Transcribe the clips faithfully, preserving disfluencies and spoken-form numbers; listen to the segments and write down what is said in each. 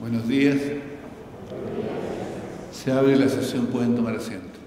Buenos días. Se abre la sesión, pueden tomar asiento.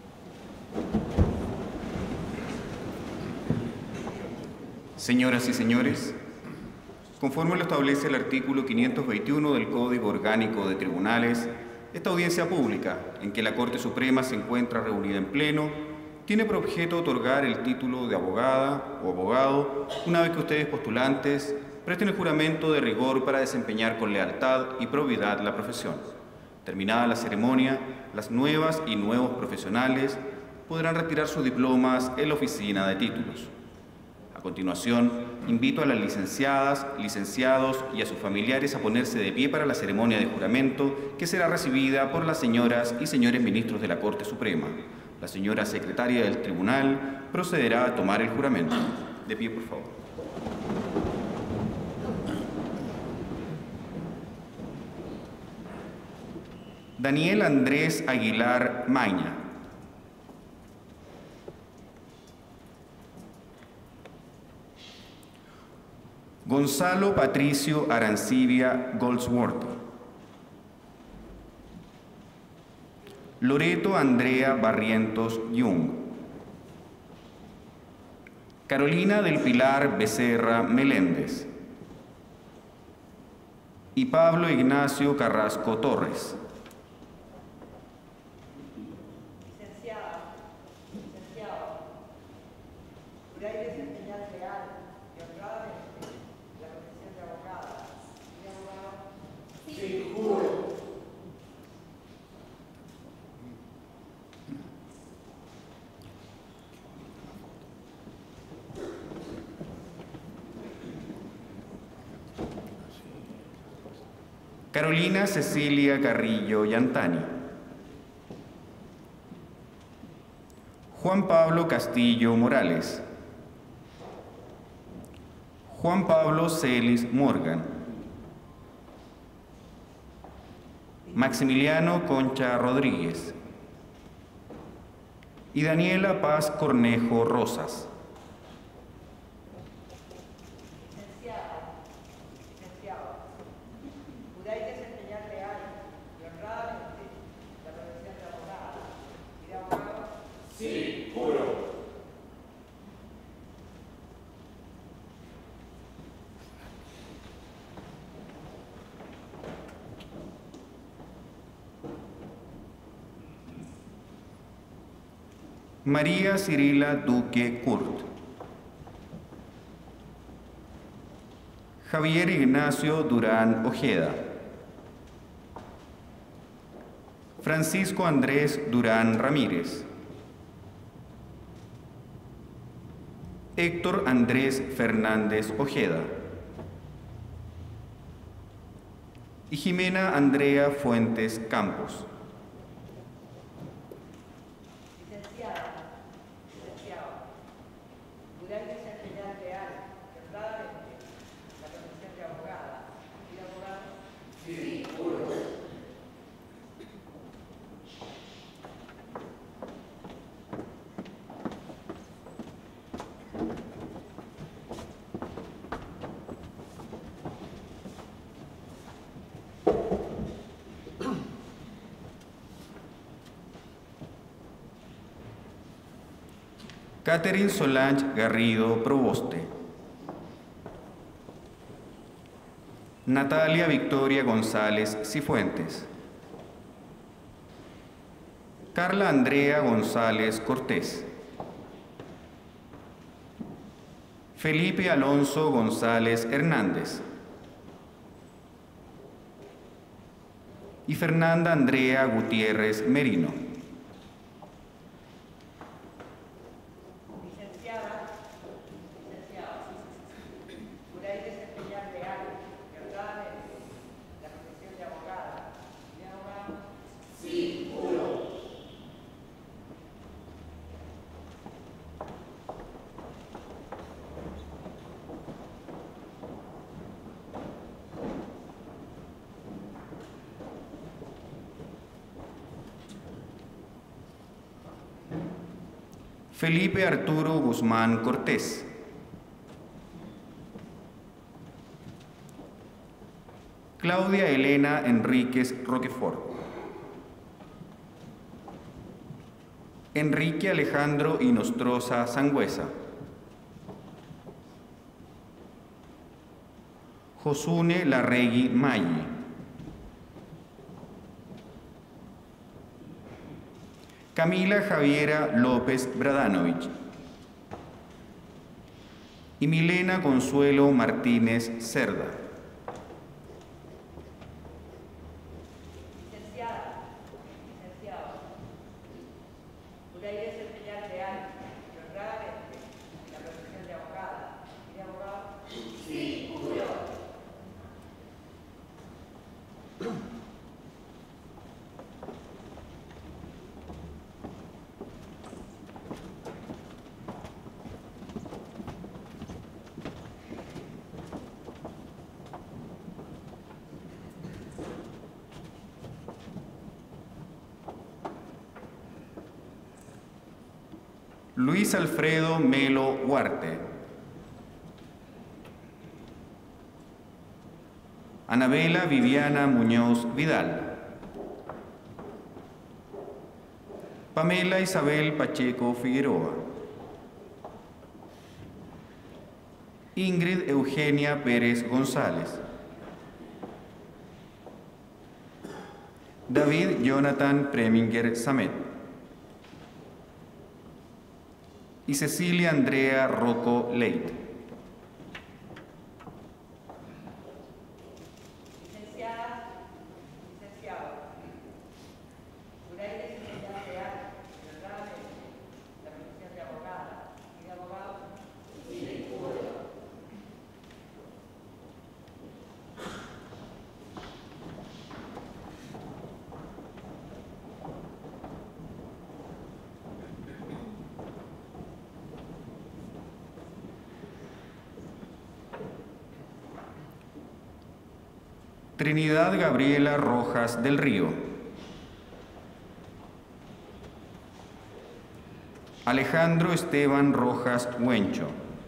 Señoras y señores, conforme lo establece el artículo quinientos veintiuno del Código Orgánico de Tribunales, esta audiencia pública, en que la Corte Suprema se encuentra reunida en pleno, tiene por objeto otorgar el título de abogada o abogado una vez que ustedes postulantes presten el juramento de rigor para desempeñar con lealtad y probidad la profesión. Terminada la ceremonia, las nuevas y nuevos profesionales podrán retirar sus diplomas en la oficina de títulos. A continuación, invito a las licenciadas, licenciados y a sus familiares a ponerse de pie para la ceremonia de juramento que será recibida por las señoras y señores ministros de la Corte Suprema. La señora secretaria del Tribunal procederá a tomar el juramento. De pie, por favor. Daniel Andrés Aguilar Maña. Gonzalo Patricio Arancibia Goldsworthy. Loreto Andrea Barrientos Young. Carolina del Pilar Becerra Meléndez. Y Pablo Ignacio Carrasco Torres. Carolina Cecilia Carrillo Yantani. Juan Pablo Castillo Morales. Juan Pablo Celis Morgan. Maximiliano Concha Rodríguez. Y Daniela Paz Cornejo Rosas. María Cirila Duque Kurt. Javier Ignacio Durán Ojeda. Francisco Andrés Durán Ramírez. Héctor Andrés Fernández Ojeda. Y Jimena Andrea Fuentes Campos. Catherine Solange Garrido Proboste. Natalia Victoria González Cifuentes. Carla Andrea González Cortés. Felipe Alonso González Hernández. Y Fernanda Andrea Gutiérrez Merino. Felipe Arturo Guzmán Cortés. Claudia Elena Enríquez Roquefort. Enrique Alejandro Inostroza Sangüesa. Josune Larregui Maggi. Camila Javiera López Bradanovich. Y Milena Consuelo Martínez Cerda. Licenciada, licenciado, Uraide Cepellar Real, y honradamente, la profesión de abogada y de abogado. Sí, juro. Luis Alfredo Melo Huarte. Anabela Viviana Muñoz Vidal. Pamela Isabel Pacheco Figueroa. Ingrid Eugenia Pérez González. David Jonathan Preminger Samet. Y Cecilia Andrea Rocco Leit. Licenciada, licenciado, Uraide Cepellar Real, y honradamente, la profesión de abogada y de abogado. Sí, juro. Trinidad Gabriela Rojas del Río. Alejandro Esteban Rojas Huencho.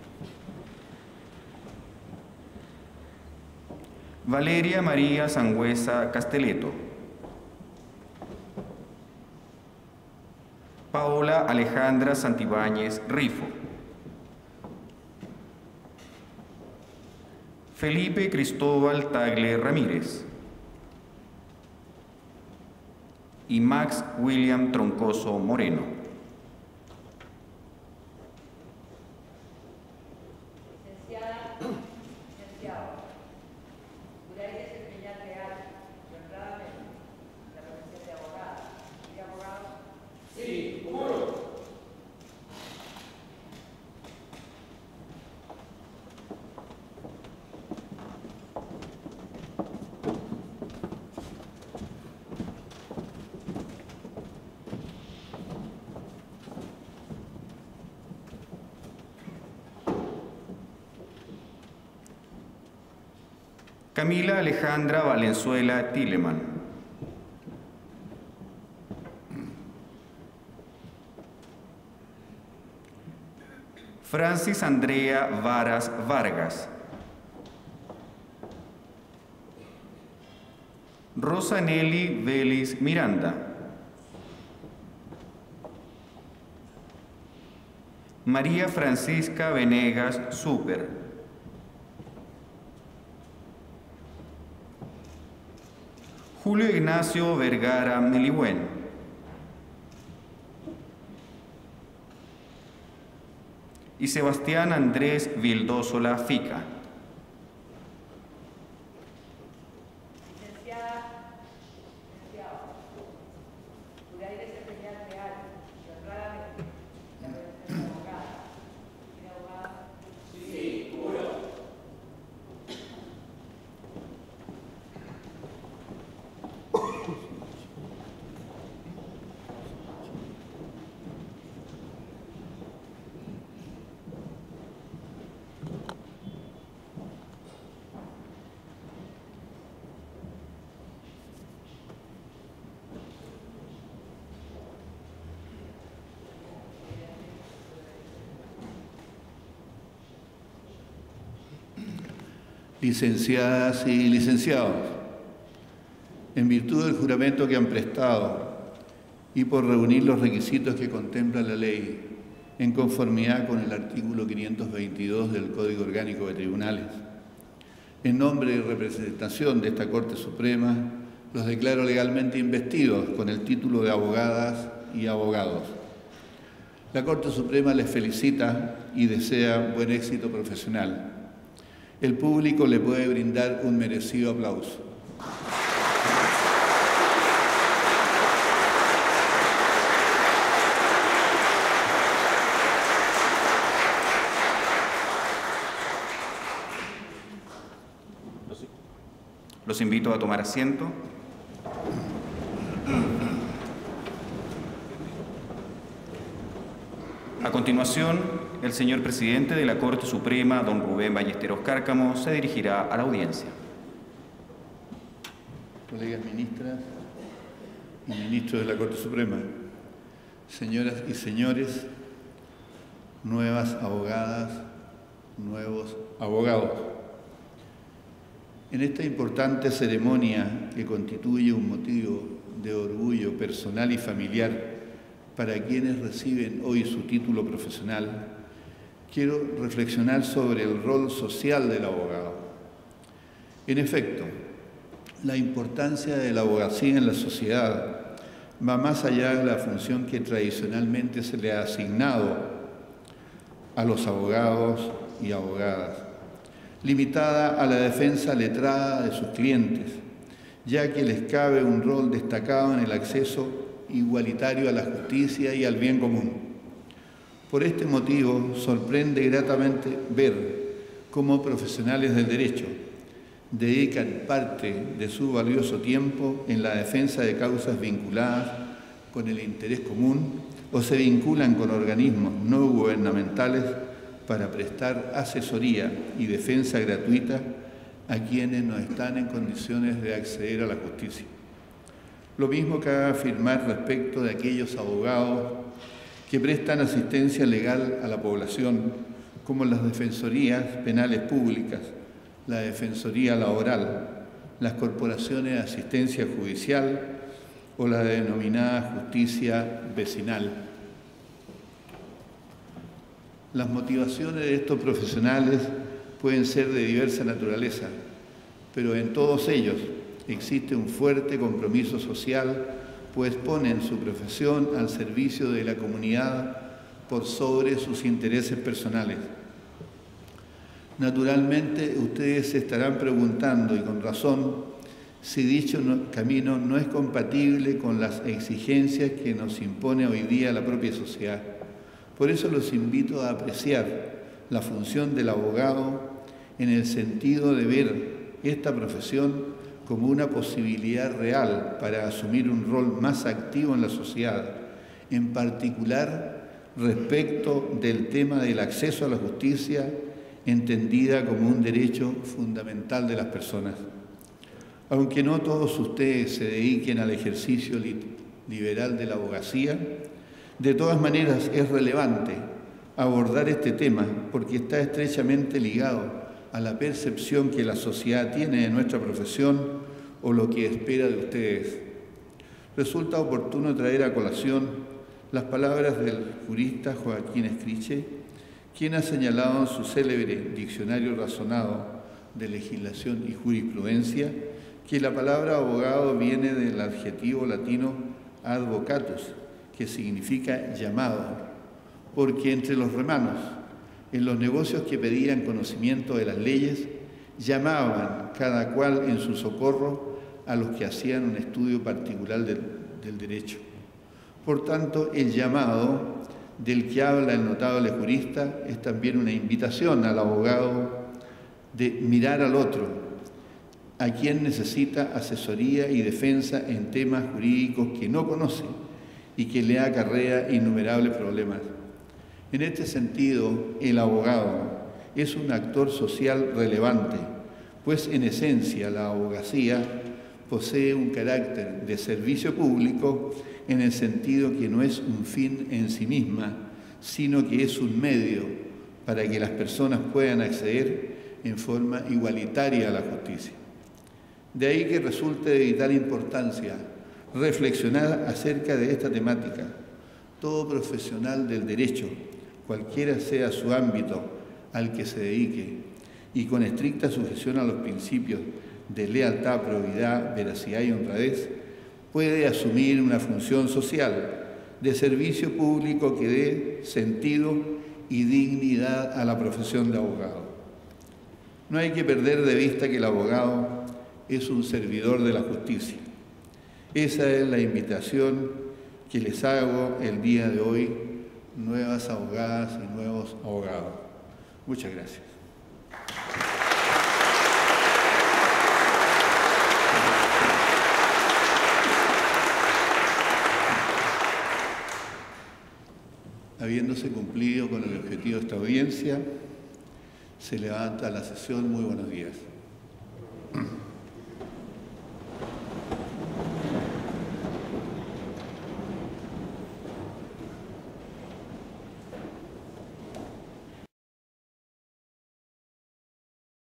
Valeria María Sangüesa Casteleto. Paola Alejandra Santibáñez Rifo. Felipe Cristóbal Tagle Ramírez. Y Max William Troncoso Moreno. Licenciada, licenciado, Uraide Cepellar Real, y honradamente, la profesión de abogada y de abogado. Sí, juro. Camila Alejandra Valenzuela Tileman. Francis Andrea Varas Vargas. Rosa Nelly Vélez Miranda. María Francisca Venegas Super. Julio Ignacio Vergara Melihuén. Y Sebastián Andrés Vildósola Fica. Licenciada, licenciado, Uraide Cepellar Real, y honradamente, la profesión de abogada y de abogado. Sí, juro. Licenciadas y licenciados, en virtud del juramento que han prestado y por reunir los requisitos que contempla la ley, en conformidad con el artículo quinientos veintidós del Código Orgánico de Tribunales. En nombre y representación de esta Corte Suprema, los declaro legalmente investidos con el título de abogadas y abogados. La Corte Suprema les felicita y desea buen éxito profesional. El público le puede brindar un merecido aplauso. Los invito a tomar asiento. A continuación, el señor presidente de la Corte Suprema, don Rubén Ballesteros Cárcamo, se dirigirá a la audiencia. Colegas ministras y ministros de la Corte Suprema, señoras y señores, nuevas abogadas, nuevos abogados. En esta importante ceremonia que constituye un motivo de orgullo personal y familiar para quienes reciben hoy su título profesional, quiero reflexionar sobre el rol social del abogado. En efecto, la importancia de la abogacía en la sociedad va más allá de la función que tradicionalmente se le ha asignado a los abogados y abogadas, limitada a la defensa letrada de sus clientes, ya que les cabe un rol destacado en el acceso igualitario a la justicia y al bien común. Por este motivo, sorprende gratamente ver cómo profesionales del derecho dedican parte de su valioso tiempo en la defensa de causas vinculadas con el interés común o se vinculan con organismos no gubernamentales para prestar asesoría y defensa gratuita a quienes no están en condiciones de acceder a la justicia. Lo mismo cabe afirmar respecto de aquellos abogados que prestan asistencia legal a la población, como las defensorías penales públicas, la defensoría laboral, las corporaciones de asistencia judicial o la denominada justicia vecinal. Las motivaciones de estos profesionales pueden ser de diversa naturaleza, pero en todos ellos existe un fuerte compromiso social, pues ponen su profesión al servicio de la comunidad por sobre sus intereses personales. Naturalmente, ustedes se estarán preguntando, y con razón, si dicho camino no es compatible con las exigencias que nos impone hoy día la propia sociedad. Por eso los invito a apreciar la función del abogado en el sentido de ver esta profesión como una posibilidad real para asumir un rol más activo en la sociedad, en particular respecto del tema del acceso a la justicia, entendida como un derecho fundamental de las personas. Aunque no todos ustedes se dediquen al ejercicio liberal de la abogacía, de todas maneras es relevante abordar este tema porque está estrechamente ligado a la percepción que la sociedad tiene de nuestra profesión o lo que espera de ustedes. Resulta oportuno traer a colación las palabras del jurista Joaquín Escriche, quien ha señalado en su célebre Diccionario Razonado de Legislación y Jurisprudencia que la palabra abogado viene del adjetivo latino advocatus, que significa llamado, porque entre los romanos, en los negocios que pedían conocimiento de las leyes, llamaban cada cual en su socorro a los que hacían un estudio particular del, del derecho. Por tanto, el llamado del que habla el notable jurista es también una invitación al abogado de mirar al otro, a quien necesita asesoría y defensa en temas jurídicos que no conoce y que le acarrea innumerables problemas. En este sentido, el abogado es un actor social relevante, pues en esencia la abogacía posee un carácter de servicio público en el sentido que no es un fin en sí misma, sino que es un medio para que las personas puedan acceder en forma igualitaria a la justicia. De ahí que resulte de vital importancia reflexionar acerca de esta temática. Todo profesional del derecho, cualquiera sea su ámbito al que se dedique, y con estricta sujeción a los principios de lealtad, probidad, veracidad y honradez, puede asumir una función social de servicio público que dé sentido y dignidad a la profesión de abogado. No hay que perder de vista que el abogado es un servidor de la justicia. Esa es la invitación que les hago el día de hoy, nuevas abogadas y nuevos abogados. Muchas gracias. Habiéndose cumplido con el objetivo de esta audiencia, se levanta la sesión. Muy buenos días.